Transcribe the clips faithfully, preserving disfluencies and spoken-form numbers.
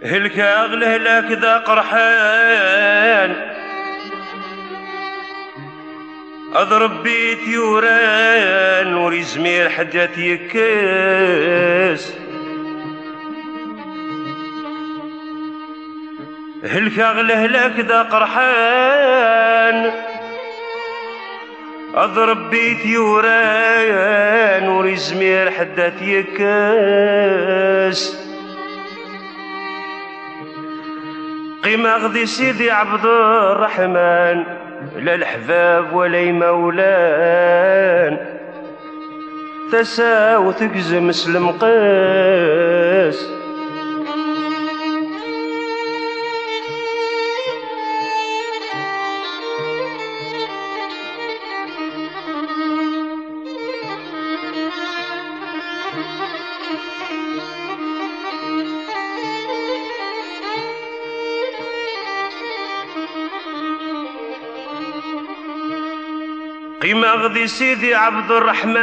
هلك اغله لك ذا قرحان اضرب بيت يوران وري زمير حدات يكاس هلك اغله لك ذا قرحان اضرب بيت يوران وري زمير حدات يكاس قيمة غدي سيدي عبد الرحمن لا الحباب ولا مولان تساو تقزم سلم قاس قيمة غدي سيدي عبد الرحمن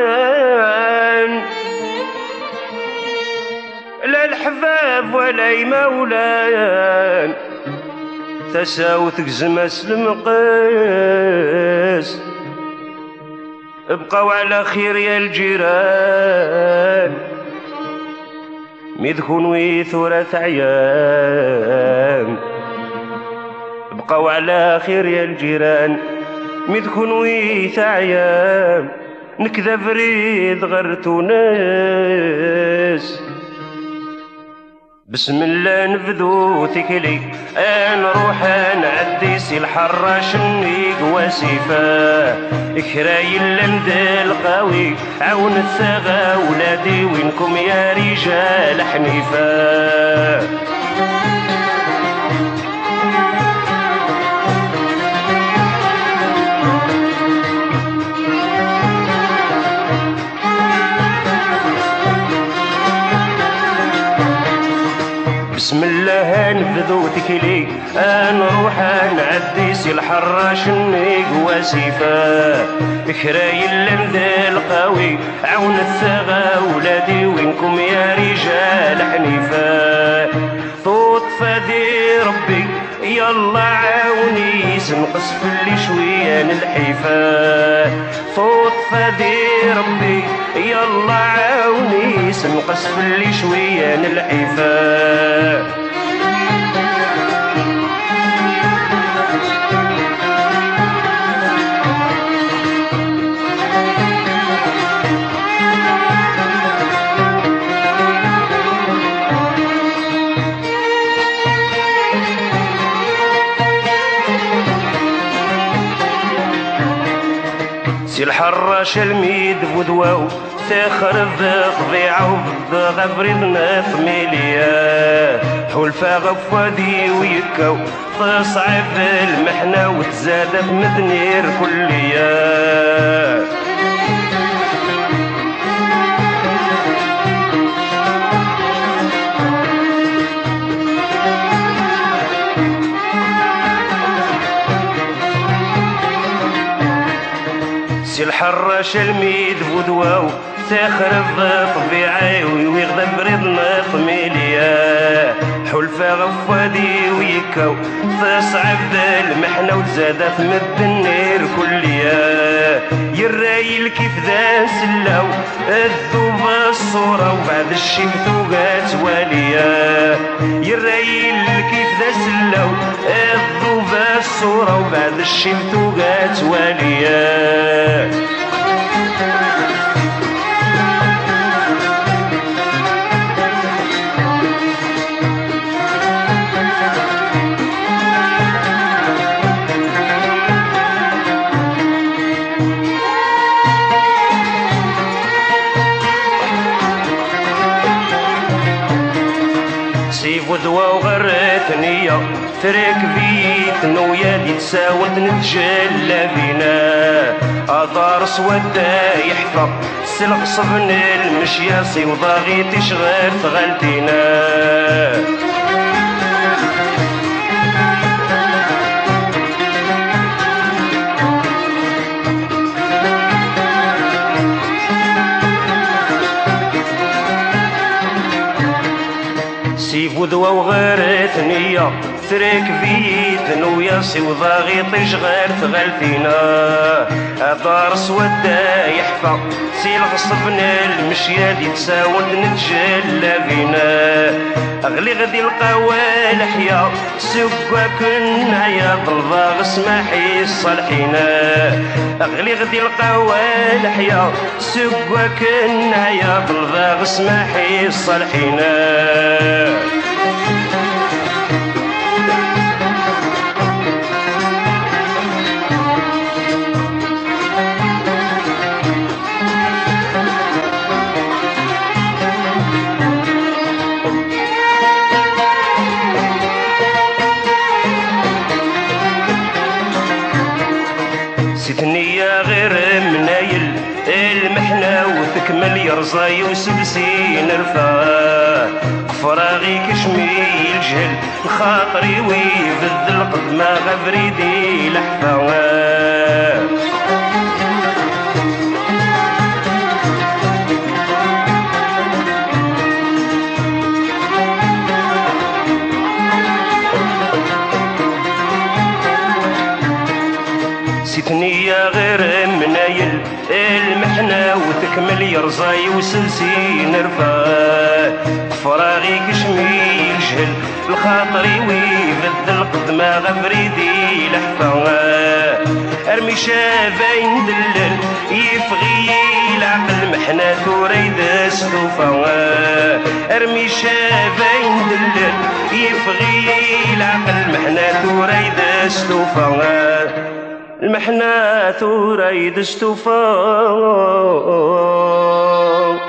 لا الحباب ولا مولان تساو تقزم اسلم قاس ابقوا على خير يا الجيران مذكون ويثورة عيام ابقوا على خير يا الجيران مذكون ويث عيام نكذا فريد غرتو ناس بسم الله نبذو ثكلي انا روح نعدي سي الحراش النيق وسيفا كراي اللمد القوي عون الثغى ولادي وينكم يا رجال حنيفه بسم الله نبذو تكلي نروح نعدي سي الحراش النيق وسيفا كراي اللمد القوي عون الثغى ولادي وينكم يا رجال حنيفه طوط فدي ربي يلا عاوني سنقص في اللي شويه الحيفه طوط فدي ربي يلا عاوني سنقص في اللي شويه الحيفه سي الحراش الميد بودواو تخرب قضيعه بغبرنا ثميليا حلفا غفادي ويكاو تصعب المحنة وتزاد بمدنير كليا سي الحراش الميد بودواو تخرب طبيعي ويغضب رضنا طميليا حلفا غفادي ويكاو تصعب المحنة وتزاد تمد النير كليا يرايل كيف ذا سلاو الذوب الصورة وبعد الشمتو قات واليا يرايل كيف ذا سلاو الذوب الصورة وبعد الشمتو قات واليا ودوا وغرتني ترك بيت نويا تساوت نتجلى بينا أدار سودا يحفظ سلق صبن المشياصي وضاغي تشغل غلتنا بذوة وغير ثنية تريك فيت نويا سوضا غي تشغل تغلتينا دار سودا يحفى سي الغصبن المشيا دي تساود نتجلى بينا اغلي غدي القوال حيا سكوا كنا يا طلبا اسمحي الصالحينا اغلي غدي القوال حيا سكوا كنا يا طلبا اسمحي الصالحينا سيتنيا غير منايل المحنة وتكمل يرزا يوسف سين رفاه فراغي كشمي الجهل خاطري ويفذ القدمة غبريدي لحفاه سيتنيا غير منايل المحنة وتكمل يرزا يوسف سين رفاه فراغي كشمي الجهل الخاطري ويبد القدمة غبريدي لحفاه ارمي شابين دلل يفغي العقل محنة ثوريد استوفاه ارمي شابين دلل يفغي العقل محنة ثوريد استوفاه المحنة ثوريد استوفاه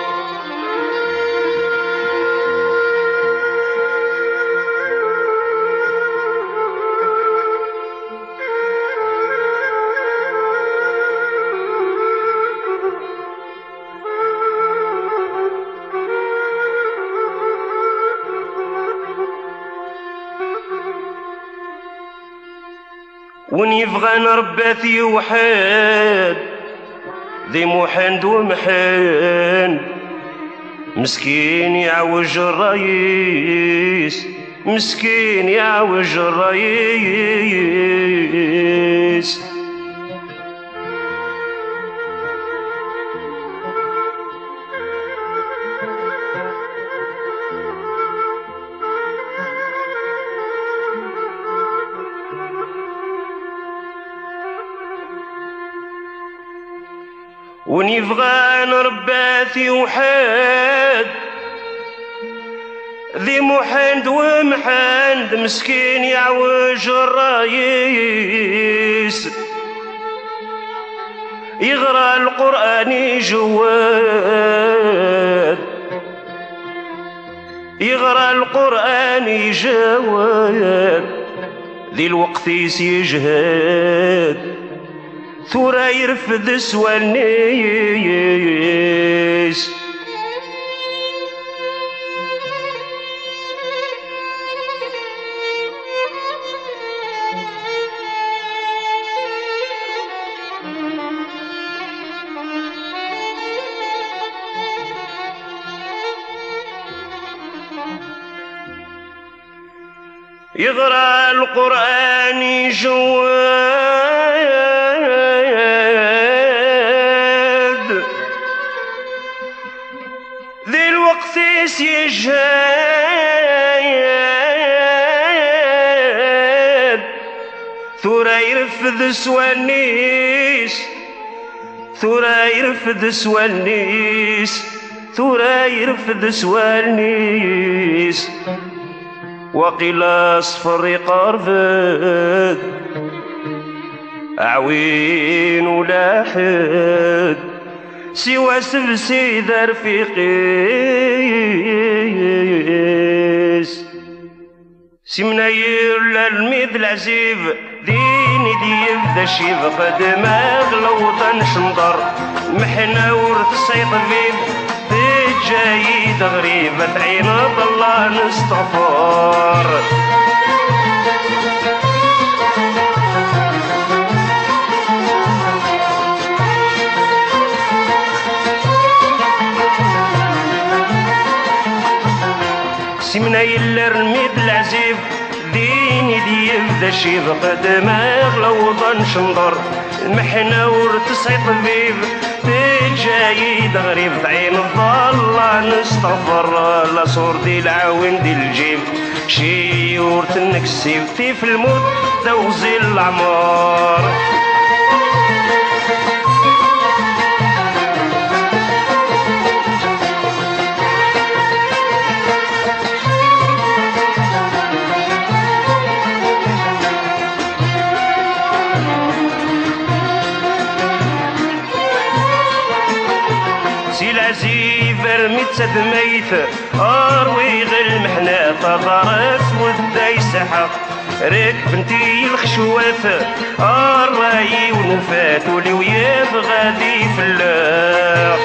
وين يبغى نربات يوحد ذي محند ومحند مسكين يعوج الرئيس مسكين يعوج الرئيس ونبغى نربات يوحد ذي محند ومحند مسكين يعوج الرئيس يغرى القرآن جواد يغرى القرآن جواد ذي الوقت يجهد ثورة يرفد سوى النيس يغرى القرآن جواد ذي الوقت يجهد ثورة يرفد سوى النيس ثورة يرفد سوى النيس ثورة يرفد سوى النيس وقيل اصفر قرفد عوين ولا حد سوى سبسي ذا رفيقيس سمناير للميد العزيب ديني ديب ذا شيب قد ما غلوطا شمضر محنا ورث سيط بيب جايد غريبة عين الله نستغفر سمنا يلا رميد العزيب ديني ديب ذا شيب قد ما غلوضا شنضر المحنة ورتسعي طبيب تجايد غريب تعين الضالة نستغفر لا صور دي العاون دي الجيب شي ورتنك السيف في الموت دوزي العمار العزيب رميت سدميت اروي غير المحنة طارت وداي سحق ريك بنتي الخشوات الراي ونفات ولي وياب غادي فلاح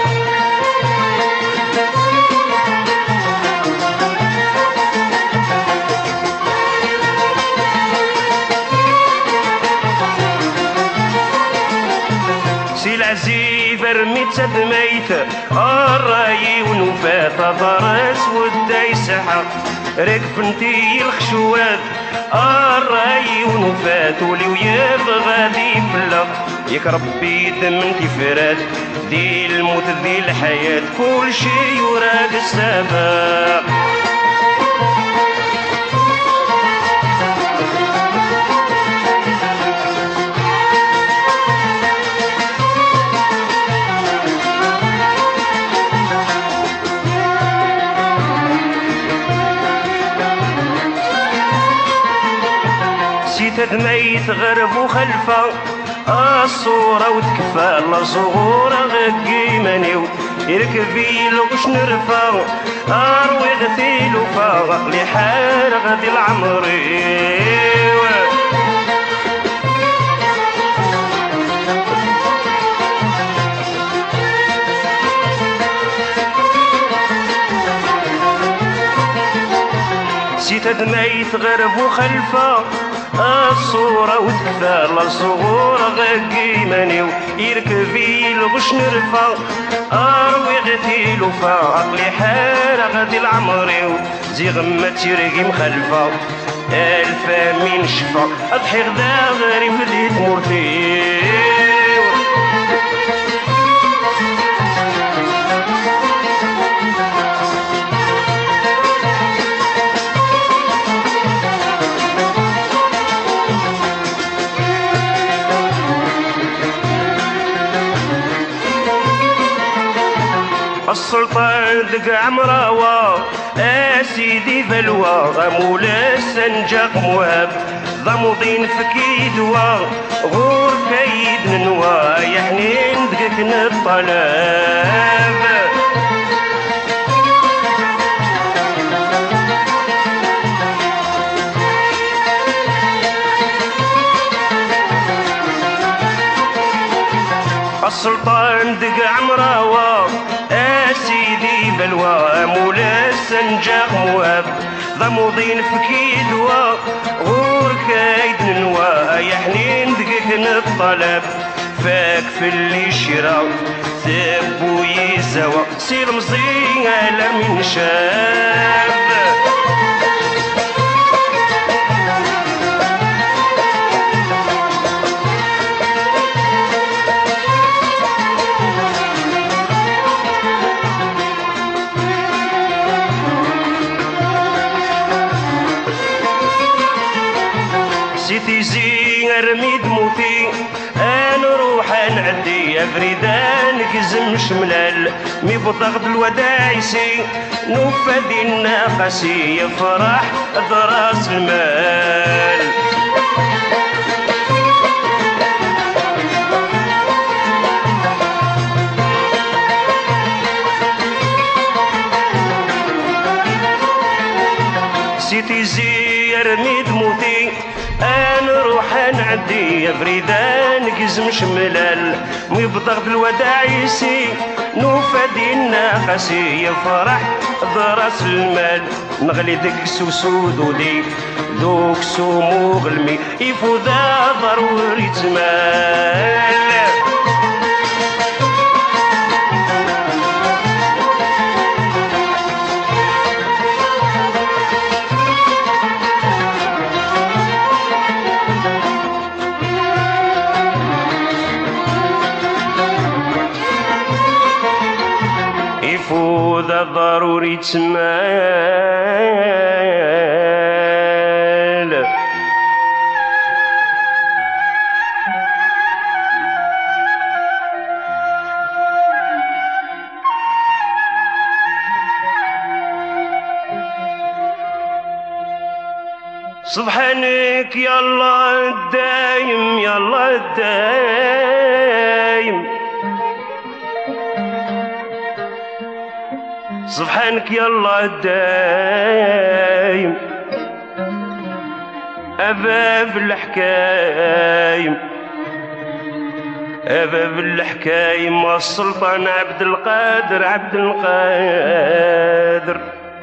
سي العزيب رميت سدميت الراي ونفات ضرس وداي سحق ريك بنتي الخشوات الراي ونفات ولي وياب غادي فلا ياك ربي دمنتي فرات دي الموت دي الحياة كل شي وراك السبب تدميت غرب وخلفة الصورة وتكفى لا صغورة غقي منيو يركبي لغش نرفا اروي غثيل وفا لي حار غادي العمري سيت دميت غرب وخلفة الصورة وتكثر لا صغور غقي منيو يركبي الغش نرفا اروي غثيل وفا عقلي حار غادي العمريو زي غمة يرقي مخلفة الفا من شفا اضحي غدا غريب اللي تمرتي السلطان دق عمراوة اسيدي بلوى مولا السنجاق موهب ضمضين فكيدوا غور كيد ننوى يا حنين دقك الطلب السلطان دق عمراوة اسيدي بلوى مولا السنجاق موهب ضموضين فكيدوا غور كايد ننوى يا حنين دقك الطلب فاك في اللي شرا ثبو يزوى سير مزين على من شاب سيتي زين رميد موتي انا روح نعدي افريدان كزم شملال مي بضغط الودايسي نوفدي الناقسي يفرح دراس المال سيتي زين رميد موتي انا روح نعدي يا فريدان كزم شملال مي بضغط الوداعيسي نوفدي الناقسي يفرح ضراس المال نغلي دك سوسود ودي دوك سومو غلمي يفوذا ضروري تمال يفوت ضروري تمال. سبحانك يا الله الدايم يا الله الدايم، سبحانك يا الله الدايم، أباب الحكايم أباب الحكايم والسلطان عبد القادر عبد القادر.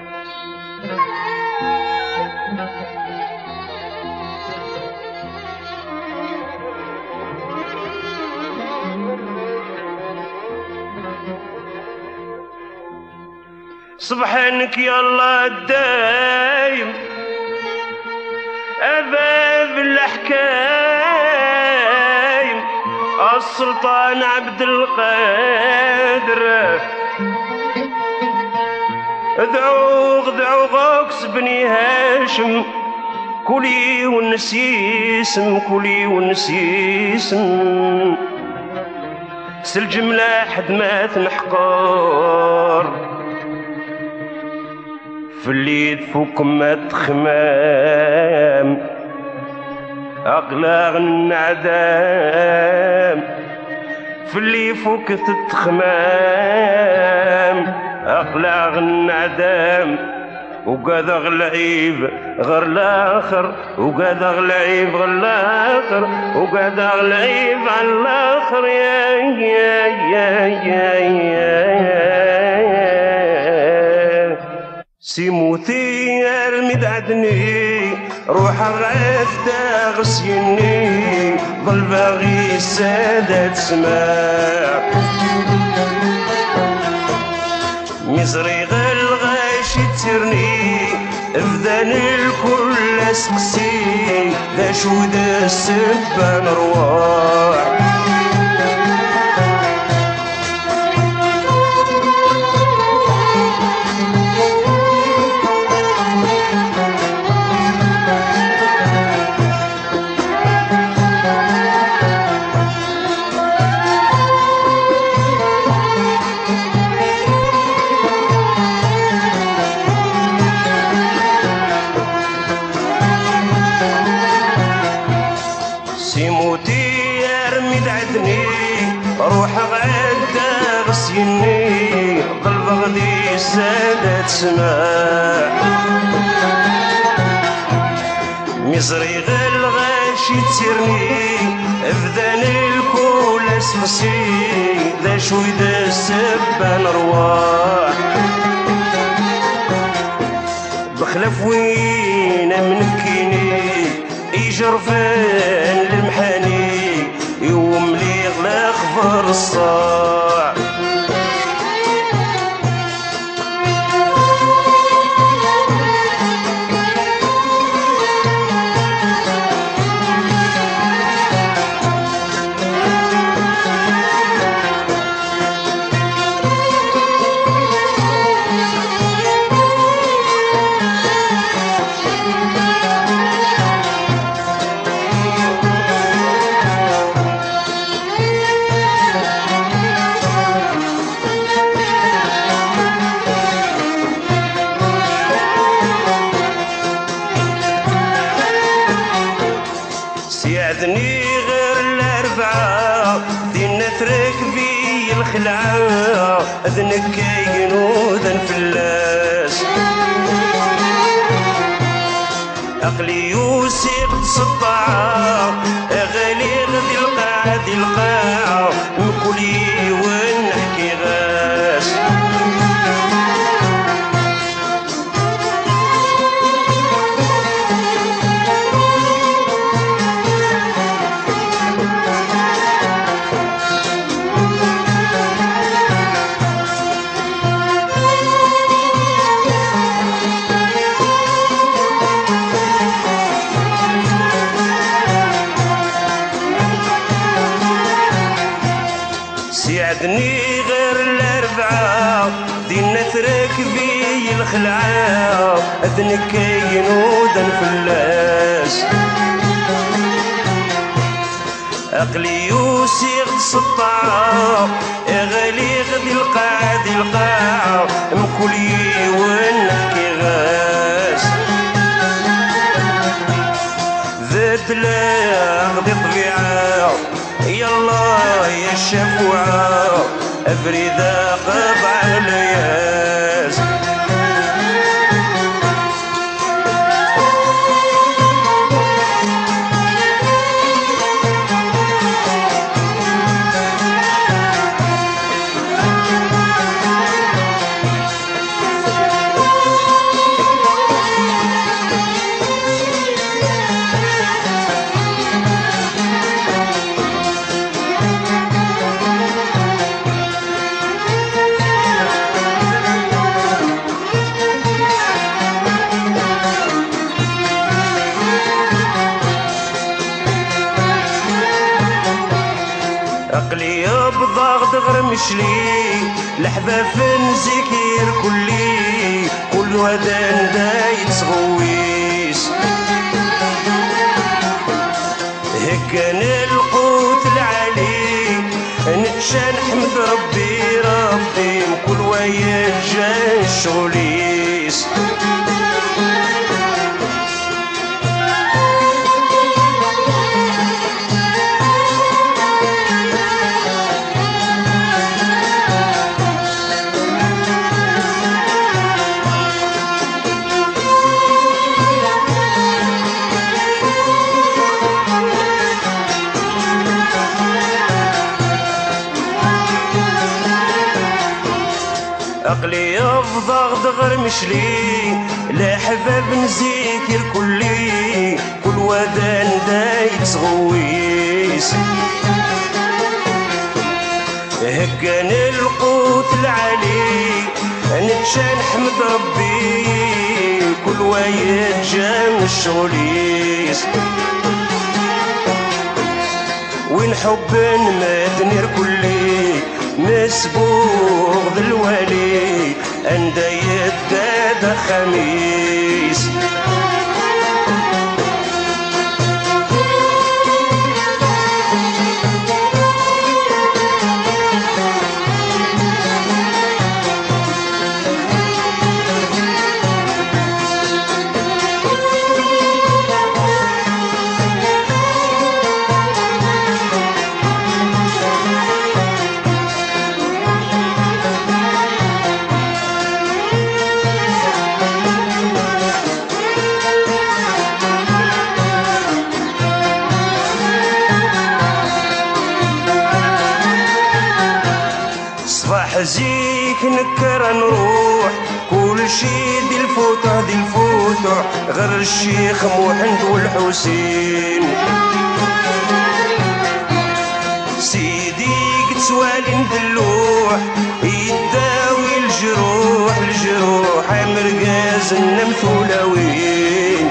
سبحانك يا الله الدايم، أباب الأحكايم السلطان عبد القادر. ادعوغ ادعوغ بني هاشم، كلي ونسيسم كلي ونسيسم، سالجملة حد ما تنحقر، في اللي تفوق ما تخمام، أغلاغ النعدام، في اللي فوق تتخمام، أغلاغ النعدام، وقاذا غلعيب غير الآخر، وقاذا غلعيب غير الآخر، وقاذا غلعيب على الآخر. يا يا يا يا يا سيموتي ارمي عدني، روح الرفدة غسيني، ظل باغي السادة تسمع، مزري غلغاش ترني، افدان الكل اسقسي، دا شو دا السبة نرواح. سيموتي ارمي دعدني، روح غدا غسيني، ظل بغدي السادة تسمع، مزري غلغاشي تسيرني، افدان الكل اسفسي، ذا شوي ذا السبة نرواح. بخلف وين منكيني يجرفان المحاني، يوم لي غلا خفر الصاع، سيعدني غير الأربعة، دين نترك في الخلعة، أذنك جنودا فلاس، عقلي يوسق سطعة، أغلي غدي القاعة دي القاعة، مكولي ونحكي غاس. سيعدني غير الأربعة، سبعة دينا تركبي الخلعة أذنك كاين ودن فلاس عقلي يوسيغ سطعة غالي غدي القاع دي القاع مكولي ونحكي غاس ذات لا غدي طبيعة يلا يا الشفوعة أفريدة قبع الياس عقلي بضغط غرمشلي الحباف نزكير كلي كل ودان دايت صغويس هكان القوت العالي نتشان حمد ربي ربي كل ويا جان شغليس عقلي بضغط غرمشلي لا حباب نزيك الكلي كل ودان دايت صغويس هكان القوت العالي نتشان حمد ربي كل وايد جام الشغليس وين حب ما نير كلي مسبوغ بالوالي اندا يداد خميس زيك نكر نروح كل شي دي الفوتة دي الفوتة غير الشيخ محمد والحسين سيدي قتوالي ندلوح يداوي الجروح الجروح مرقاز النمثولاوين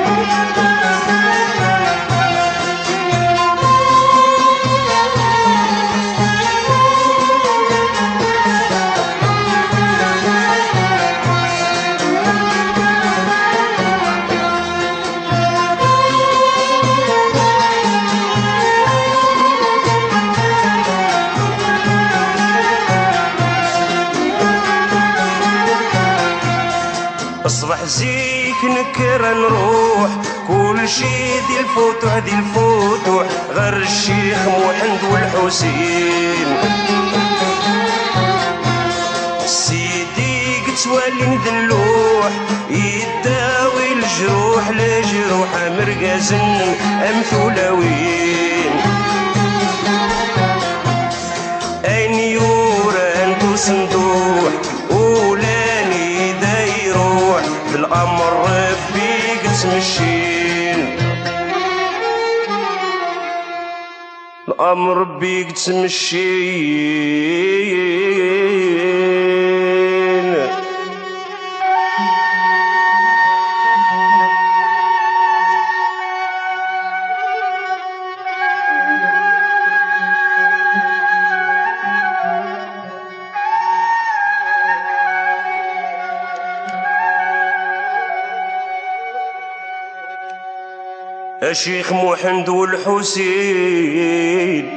اصبح زيك نكر نروح كل شي دي الفوتوح دي الفوتوح غير الشيخ محمد والحسين سيدي قتوالي ندلوح يداوي الجروح لجروح مرقازن امثولاوين اين يوران صندوح ولاني دايروح بالامر ربي قسم الشين الامر ربي قسم الشين الشيخ محمد والحسين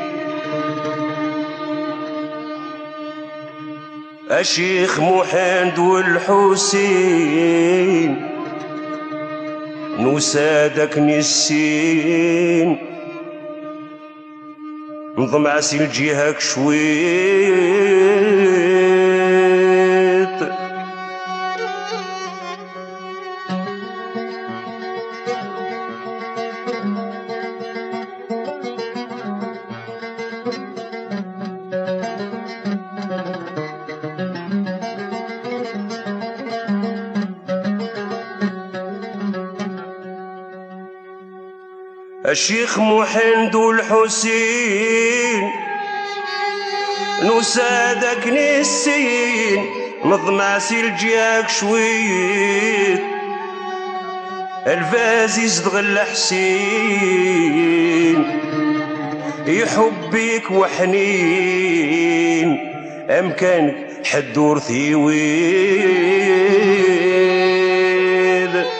الشيخ محمد والحسين نسادك نسين نظم عسيل جهك شويت الشيخ محمد والحسين نسادك نسين نظمع سلجياك شويت الفازيز دغل حسين يحبك وحنين أمكانك حدور ثيويد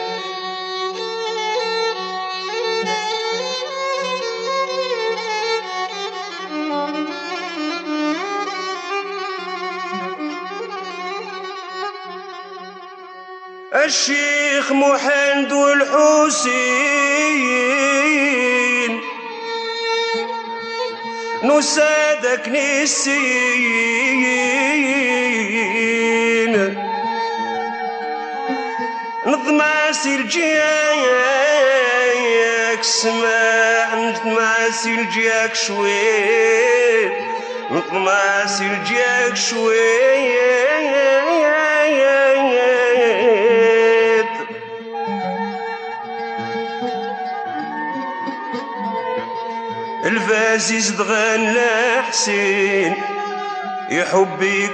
الشيخ محمد والحسين نسادك نسين نظمع سلجياك سماع نظمع سلجياك شويت نظمع سلجياك شويت الفازيز دغنى حسين يحبك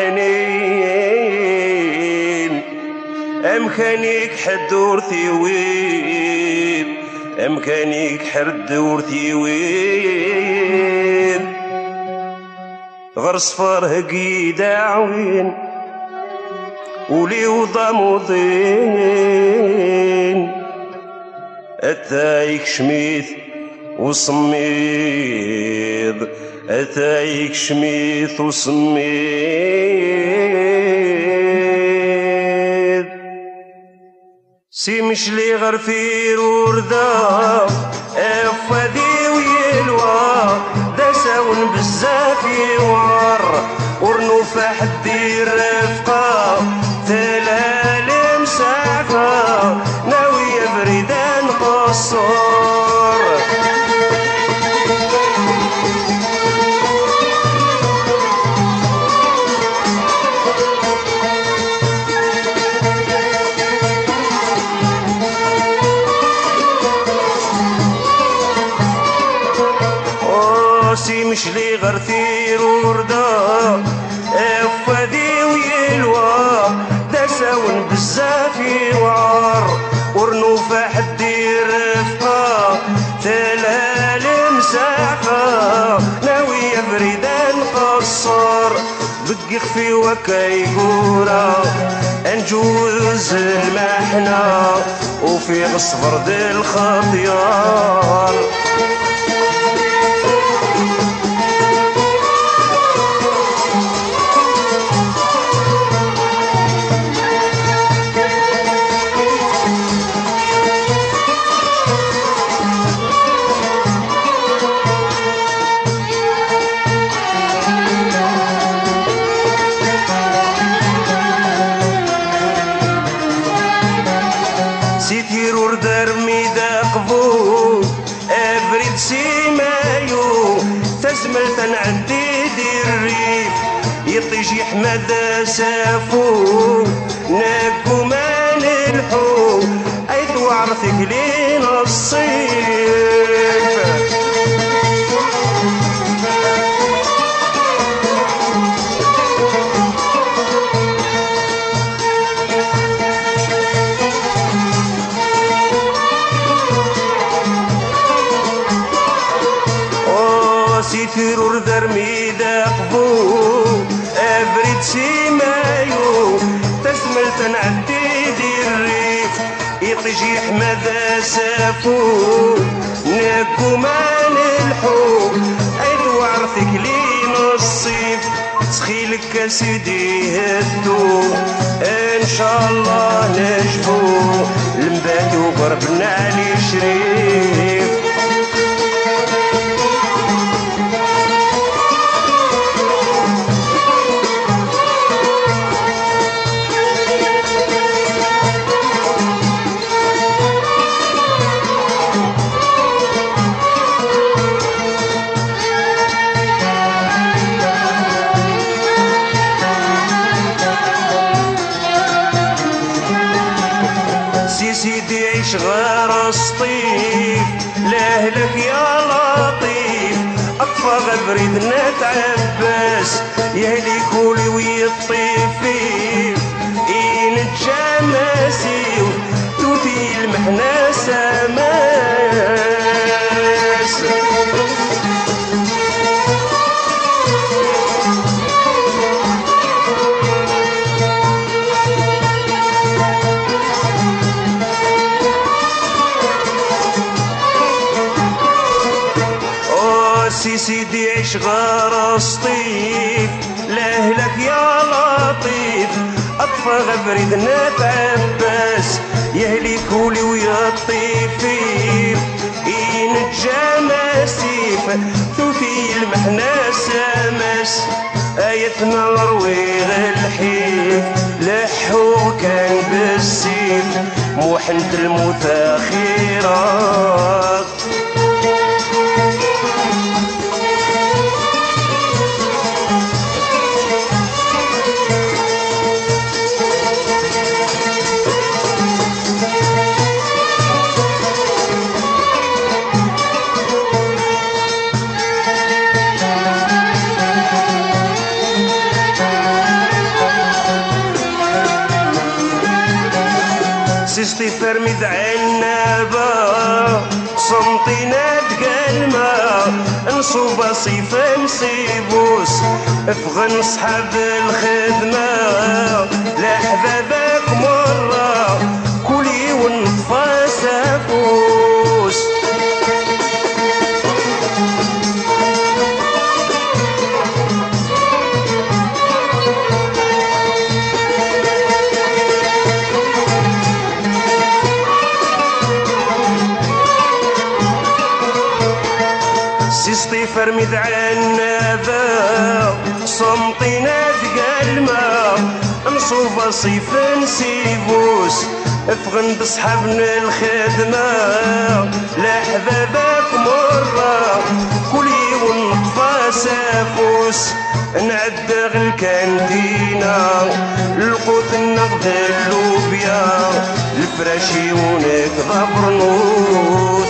وحنين أمكانك حدور ثيويد أمكانك حدور ثيويد غير صفار هقيد عوين ولي وضامضين أتايك شميث وصميد أتايك شميث وصميد سيمش لي غير في وردا أفادي ويلوى دساون بزاف يوار ورنوفا حدي رفقا ثلال مسافة ناوية بريدان قصور مش لي غير ثير وردا افادي ويلوى دساون بزاف يوار ورنوفا حدي رفقا تلال مسافة ناوية بريدان قصر بقي خفي وكيقورا نجوز المحنة وفي غصفر دي الخطيار تزملتن عندي دير الريف يطيجي حمد سافو ناكو مال الحو ايد وعرفك لين الصيف سيتيرور درمي داقبو افريد سيمايو تسملتن عدي دي الريف يطي جيح ماذا سافو ناكو مان الحب عيد وعرفك لي نصيب تخيلك سيدي هدو ان شاء الله نجبو المبات وقربنا علي شريف سيدي عيش غير سطيف لاهلك يا لطيف اطفى غبريدنا تعباس يهلي كولي ويطيفيف اين تجاماسي توتي المحنة سماس سيدي عيش غير سطيف لاهلك يا لطيف اطفى غبريدنا تعباس يهلي كولي ويطيفيف اين تجاماسيف ثوثي المحنة سماس ايتنا الرويغ الحيف لحو كان بالسيف موحنة المتاخرات سيستي فرمي دعينابا صمتينا تقلما نصوب صيفا نصيبوس افغن صحاب الخدمة لحبابك مرة كلي ونطفى سافوس سيستي فرمي دعينابا صمتينا تقلما نصوب صيفا نسيبوس افغن بصحابنا الخدمة لحبابك مرة كلي ونطفى سافوس نعدى الكانتينا القوت النقد اللوبيا الفراشي ونكذا برنوس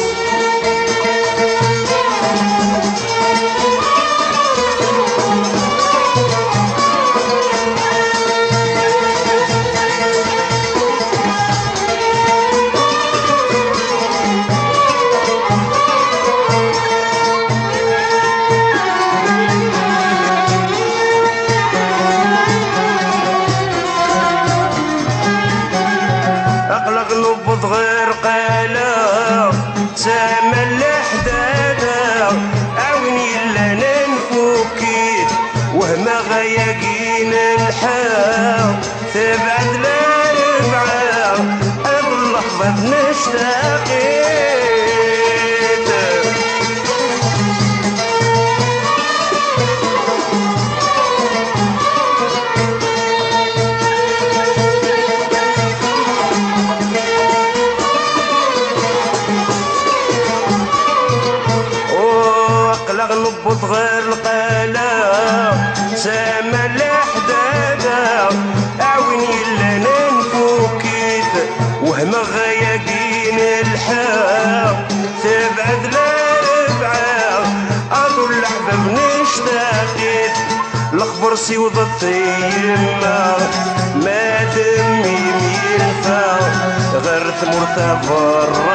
نبض غير قالا سامى الحدادا عاوني لنا نفوكيت وهما غياقين الحال تبعد لا ربعا قبل لحظة نشتاقيت نبض غير القلا سامى الحدادا عاوني لنا نفوكيت وهما غياقين الحال تبعد لا ربعا اطول الاحباب نشتاقيت الخبر سيوض يما ما دمي ينفع غير ثمر تفر